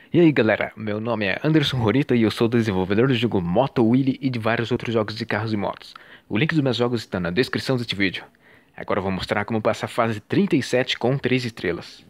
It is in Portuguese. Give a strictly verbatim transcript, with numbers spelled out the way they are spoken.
E aí galera, meu nome é Anderson Horita e eu sou desenvolvedor do jogo Moto Willy e de vários outros jogos de carros e motos. O link dos meus jogos está na descrição deste vídeo. Agora eu vou mostrar como passar a fase trinta e sete com três estrelas.